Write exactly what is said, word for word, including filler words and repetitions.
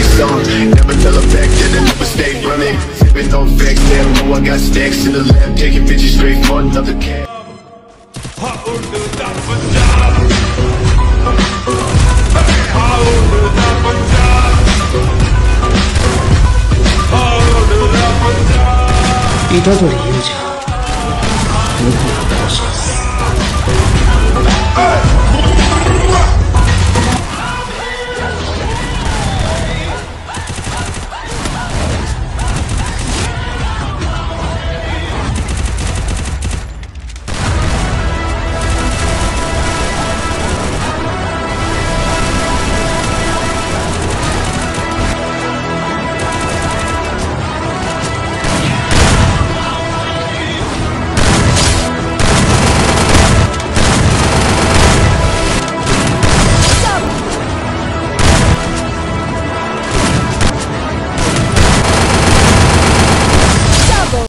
face on. Never tell her back then, I never stay running. Sipping on facts, damn, oh, I got stacks in the lab. Taking bitches straight for another cat. এটা তো